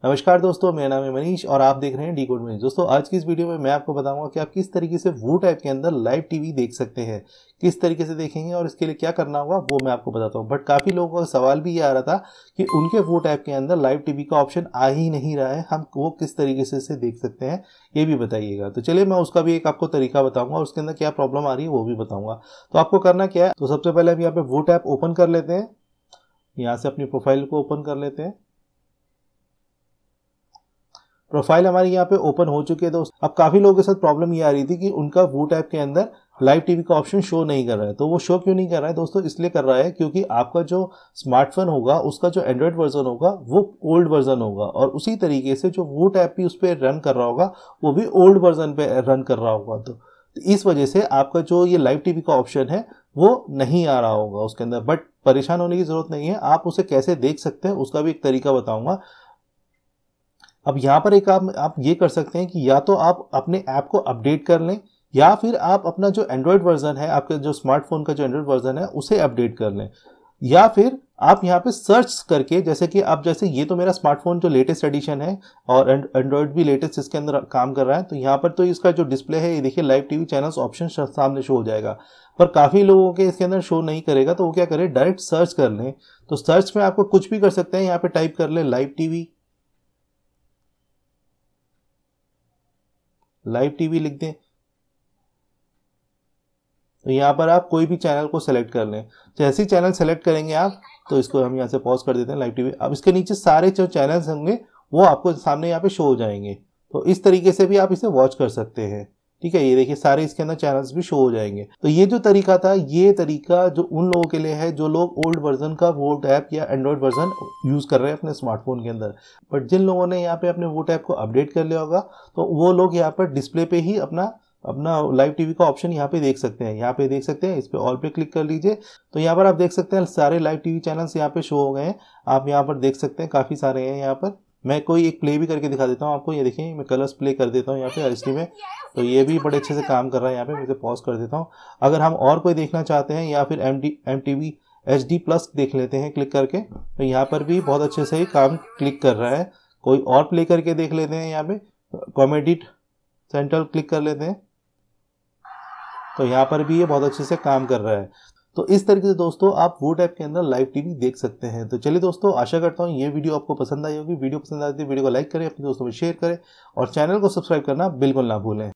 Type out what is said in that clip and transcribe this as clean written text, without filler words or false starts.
नमस्कार दोस्तों, मेरा नाम है मनीष और आप देख रहे हैं डीकोड मनीष। दोस्तों, आज की इस वीडियो में मैं आपको बताऊंगा कि आप किस तरीके से वूट ऐप के अंदर लाइव टीवी देख सकते हैं, किस तरीके से देखेंगे और इसके लिए क्या करना होगा वो मैं आपको बताता हूं। बट काफ़ी लोगों का सवाल भी ये आ रहा था कि उनके वूट ऐप के अंदर लाइव टीवी का ऑप्शन आ ही नहीं रहा है, हम वो किस तरीके से इसे देख सकते हैं ये भी बताइएगा। तो चलिए मैं उसका भी एक आपको तरीका बताऊंगा और उसके अंदर क्या प्रॉब्लम आ रही है वो भी बताऊंगा। तो आपको करना क्या है, तो सबसे पहले हम यहाँ पे वूट ऐप ओपन कर लेते हैं। यहाँ से अपनी प्रोफाइल को ओपन कर लेते हैं। प्रोफाइल हमारी यहाँ पे ओपन हो चुकी है दोस्त। अब काफ़ी लोगों के साथ प्रॉब्लम ये आ रही थी कि उनका वूट ऐप के अंदर लाइव टीवी का ऑप्शन शो नहीं कर रहा है। तो वो शो क्यों नहीं कर रहा है दोस्तों? इसलिए कर रहा है क्योंकि आपका जो स्मार्टफोन होगा उसका जो एंड्रॉयड वर्जन होगा वो ओल्ड वर्जन होगा और उसी तरीके से जो वूट ऐप भी उस पर रन कर रहा होगा वो भी ओल्ड वर्जन पे रन कर रहा होगा। तो इस वजह से आपका जो ये लाइव टीवी का ऑप्शन है वो नहीं आ रहा होगा उसके अंदर। बट परेशान होने की जरूरत नहीं है, आप उसे कैसे देख सकते हैं उसका भी एक तरीका बताऊंगा। अब यहाँ पर एक आप ये कर सकते हैं कि या तो आप अपने ऐप को अपडेट कर लें या फिर आप अपना जो एंड्रॉयड वर्जन है, आपके जो स्मार्टफोन का जो एंड्रॉयड वर्जन है उसे अपडेट कर लें, या फिर आप यहाँ पे सर्च करके, जैसे कि आप जैसे ये तो मेरा स्मार्टफोन जो लेटेस्ट एडिशन है और एंड्रॉयड भी लेटेस्ट इसके अंदर काम कर रहा है। तो यहाँ पर तो इसका जो डिस्प्ले है ये देखिए लाइव टीवी चैनल्स ऑप्शन सामने शो हो जाएगा, पर काफ़ी लोगों के इसके अंदर शो नहीं करेगा। तो वो क्या करें, डायरेक्ट सर्च कर लें। तो सर्च में आपको कुछ भी कर सकते हैं, यहाँ पे टाइप कर लें लाइव टीवी लिख दें। तो यहाँ पर आप कोई भी चैनल को सेलेक्ट कर लें। जैसे ही चैनल सेलेक्ट करेंगे आप, तो इसको हम यहाँ से पॉज कर देते हैं लाइव टीवी। अब इसके नीचे सारे जो चैनल्स होंगे वो आपको सामने यहाँ पे शो हो जाएंगे। तो इस तरीके से भी आप इसे वॉच कर सकते हैं। ठीक है, ये देखिए सारे इसके अंदर चैनल्स भी शो हो जाएंगे। तो ये जो तरीका था, ये तरीका जो उन लोगों के लिए है जो लोग ओल्ड वर्जन का वोट ऐप या एंड्रॉयड वर्जन यूज कर रहे हैं अपने स्मार्टफोन के अंदर। बट जिन लोगों ने यहाँ पे अपने वोट ऐप को अपडेट कर लिया होगा तो वो लोग यहाँ पर डिस्प्ले पे ही अपना लाइव टीवी का ऑप्शन यहाँ पे देख सकते हैं। यहाँ पे देख सकते हैं, इस पे ऑल पे क्लिक कर लीजिए। तो यहाँ पर आप देख सकते हैं सारे लाइव टीवी चैनल्स यहाँ पे शो हो गए हैं। आप यहाँ पर देख सकते हैं काफ़ी सारे हैं। यहाँ पर मैं कोई एक प्ले भी करके दिखा देता हूँ आपको। ये देखिए मैं कलर्स प्ले कर देता हूँ यहाँ पे एचडी में, तो ये भी बड़े अच्छे से काम कर रहा है। यहाँ पे मैं इसे पॉज कर देता हूँ। अगर हम और कोई देखना चाहते हैं या फिर MTV HD प्लस देख लेते हैं क्लिक करके, तो यहाँ पर भी बहुत अच्छे से काम क्लिक कर रहा है। कोई और प्ले करके देख लेते हैं, यहाँ पे कॉमेडी सेंट्रल क्लिक कर लेते हैं, तो यहाँ पर भी ये बहुत अच्छे से काम कर रहा है। तो इस तरीके से दोस्तों आप वूट ऐप के अंदर लाइव टीवी देख सकते हैं। तो चलिए दोस्तों, आशा करता हूँ ये वीडियो आपको पसंद आई होगी। वीडियो पसंद आती है वीडियो को लाइक करें, अपने दोस्तों में शेयर करें और चैनल को सब्सक्राइब करना बिल्कुल ना भूलें।